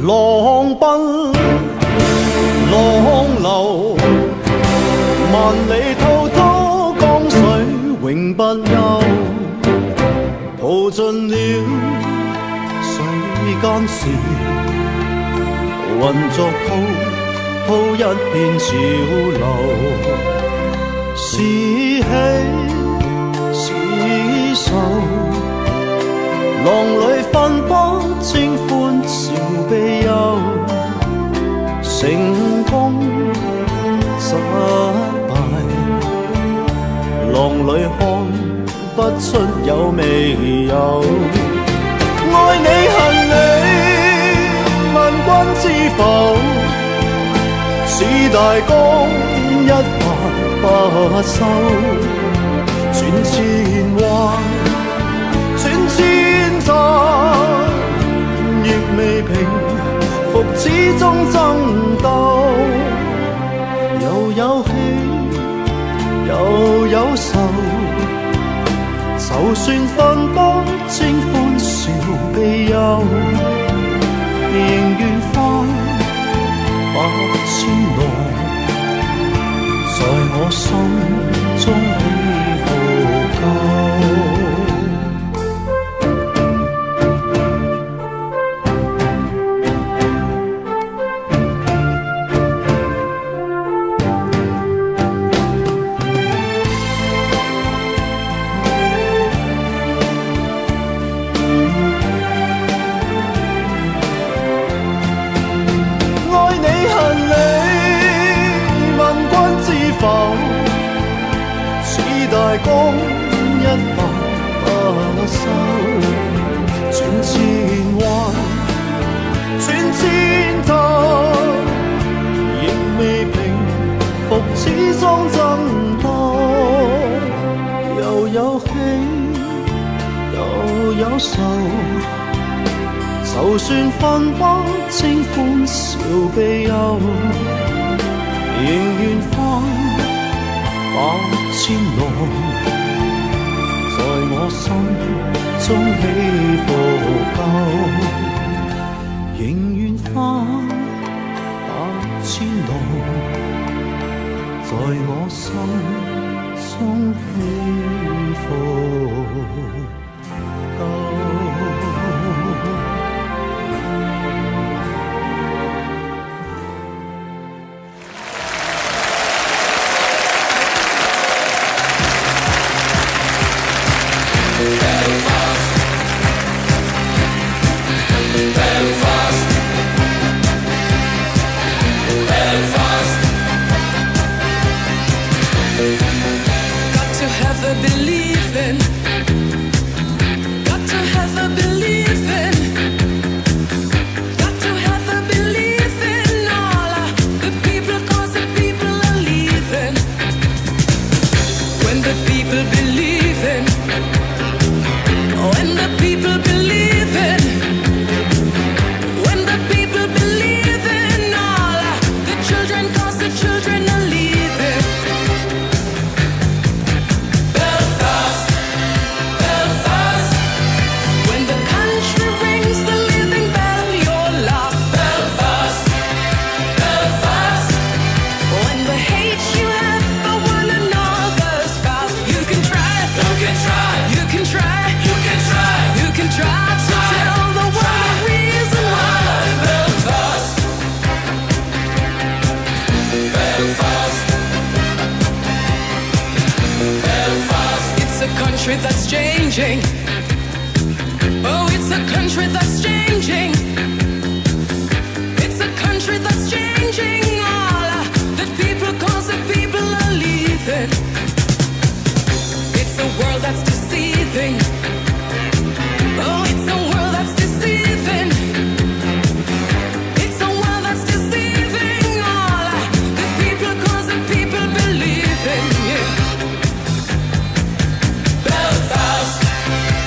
浪奔浪流，萬里滔滔江水永不休，淘盡了世間事，混作滔滔一片潮流，是喜是愁，浪裏分不清歡笑悲憂，成功失敗，浪裏看不出有未有。愛你恨你，問君知否？似大江一發不收，轉千彎，轉千載，亦未平復始終爭鬥，又有喜又有愁，就算分不清歡笑悲憂，仍願翻百千浪，在我心中起伏夠。大江一發不收，轉千彎，轉千頭，亦未平復始終爭鬥，又有喜又有愁，就算分不清歡笑悲憂，仍願翻百千浪，在我心中起伏夠，仍願翻百千浪，在我心中起伏夠。 That's changing. Oh, it's a country that's changing. It's a country that's changing. All the people, cause the people are leaving. It's a world that's deceiving. Oh, it's a world that's deceiving. It's a world that's deceiving. All the people, cause the people believe in. Yeah. Belfast.